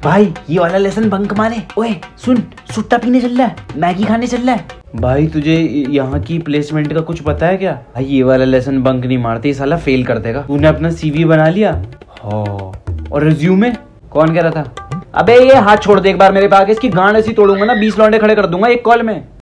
भाई ये वाला लेसन बंक मारे। ओए सुन, सुट्टा पीने चल रहा है, मैगी खाने चल रहा है। भाई तुझे यहाँ की प्लेसमेंट का कुछ पता है क्या? भाई ये वाला लेसन बंक नहीं मारते, ये साला फेल कर देगा। तूने अपना CV बना लिया? हाँ। और रिज्यूमे? कौन कह रहा था? अबे ये हाथ छोड़ दे एक बार मेरे पे आके, इसकी गांड ऐसी तोड़ूंगा ना, 20 लौंडे खड़े कर दूंगा एक कॉल में।